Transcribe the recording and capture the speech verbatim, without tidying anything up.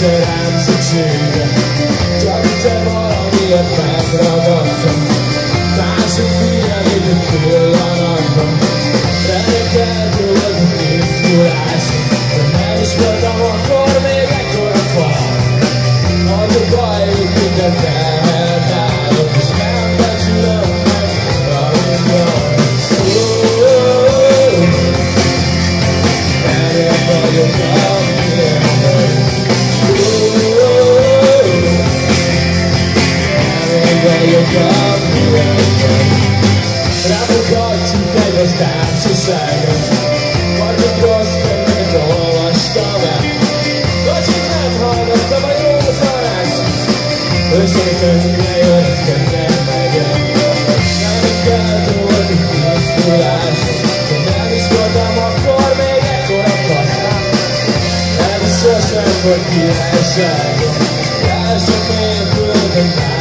egyszer rám szükséged. Csak te valamiért megragadtam. Másik figyelmét egy pillanatban. Reménykeltő volt a indulásom, de nem is voltam akkor még ekkora fal. Az a baj, hogy mindent elhelyetálok, és nem becsülöm meg, amit van. Erre vagyok, amilyen vagy. Erre vagyok, amilyen vagy. Ráfogadjuk egy az társaságot, vagy egy rossz könyvet olvastam el. Vagy hogy nem hallgattam a jó tanácsot, összekönyvre jött könnyen megyen. Nem keltő volt egy indulásom, de nem is voltam akkor még ekkora faszám. Nem is sosem volt királyságom, jársak nélkül, de